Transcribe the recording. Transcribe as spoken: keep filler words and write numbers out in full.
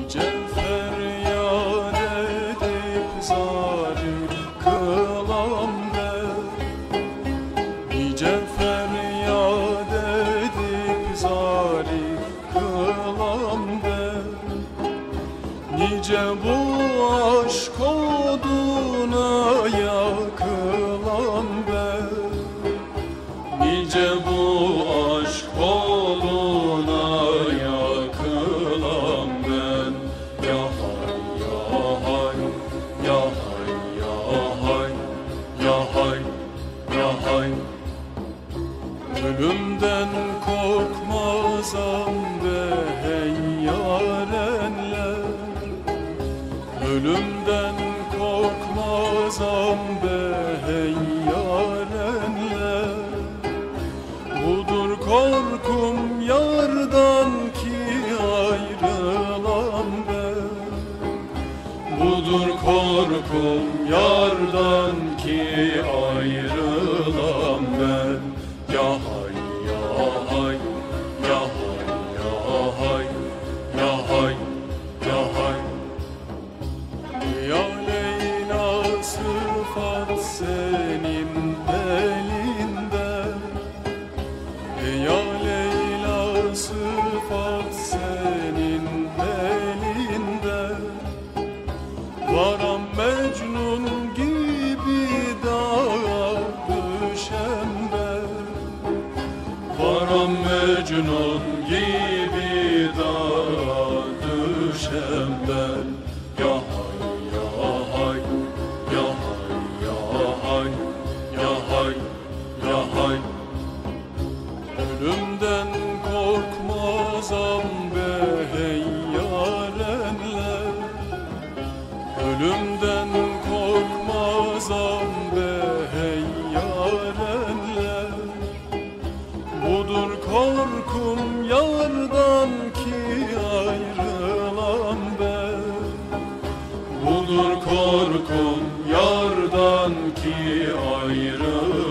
Nice feryat edip zalim kılan ben, nice feryat edip zalim kılan ben, nice bu aşk oduna yakılan ben, nice bu aşk oduna yakılan ben. Ya hay ya hay, ya hay ya hay, ya hay ya hay. Ölümden korkmazam be hey yarenler, ölümden korkmazam be hey yarenler. Budur korkum yardan ki ayrılan ben, budur korkum yardan ki ayrılan ben. Ya hay ya hay, ya hay ya hay, ya hay ya hay. Ya Leyla sıfat senin elinde, ya Leyla sıfat senin elinde. Varam Mecnun gibi dağa düşen ben, varam Mecnun gibi dağa düşen ben. Ya hay ya hay, ya hay ya hay, ya hay ya hay. Ölümden korkmazam be hey yarenler, ölümden korkmazam be hey yarenler. Budur korkum yardan ki ayrılan ben, budur korkum yardan ki ayrılan